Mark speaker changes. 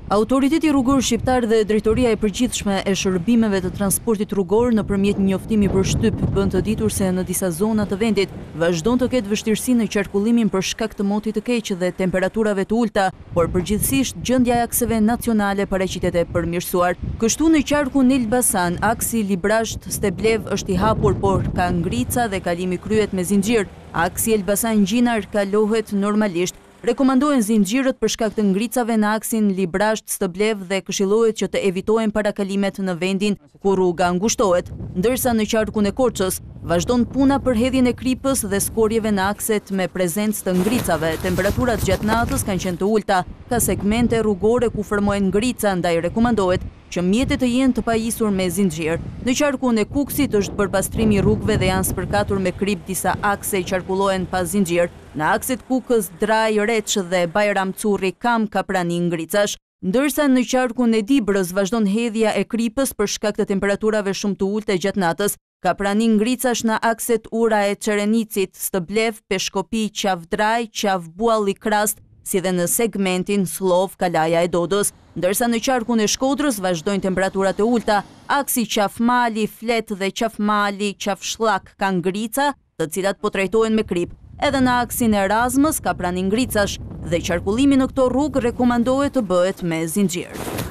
Speaker 1: Autoriteti rrugor shqiptar dhe Drejtoria e Përgjithshme e Shërbimeve të Transportit Rrugor nëpërmjet një njoftimi për shtyp bën të ditur se në disa zona të vendit vazhdon të ketë vështirësi në qarkullimin për shkak të motit të keq dhe temperaturave të ulta, por përgjithsisht gjendja e akseve nacionale paraqitet e përmirësuar. Kështu në qarkun Elbasan, aksi Librazht-Steblev është i hapur, por ka ngrica dhe kalimi kryhet me zinxhir. Aksi Elbasan-Gjinar kalohet normalisht. Rekomandohen zinxhirët për shkak të ngricave në aksin Librazht-Steblev dhe këshillohet që të evitohen parakalimet në vendin ku rruga ngushtohet. Ndërsa në qarkun e Korçës vazhdon puna për hedhjen e kripës dhe skorjeve në akset me prezencë të ngricave. Temperaturat gjatë natës kanë qenë të ulta, ka segmente rrugore ku formohen ngrica, ndaj rekomandohet që mjetet të jenë të pajisur me zinxhir. Në qarkun e Kuksit është bërë pastrimi i rrugëve dhe janë spërkatur me krip disa akse i qarkullohen pas zinxhir. Në akset Kukës, Draj, Reç dhe Bajram Curri Kam ka prani ngricash, ndërsa në qarkun e Dibrës vazhdon hedhja e kripës për shkak të temperaturave shumë të ulta gjatë natës. Ka prani ngricash në akset Ura e Çerenicit, Stëblev, Peshkopi, Qavdraj, Qavbualli Krast, si dhe në segmentin Slov, Kalaja e Dodës. Ndërsa në qarkun e Shkodrës vazhdojnë temperaturat e ulta, aksi Qafmali, Flet dhe Qafmali, Qafshllak ka ngrica, të cilat po trajtohen me krip. Edhe në aksin e Erasmës ka prani ngricash dhe qarkullimi në këto rrugë rekomandohet të bëhet me zinxhir.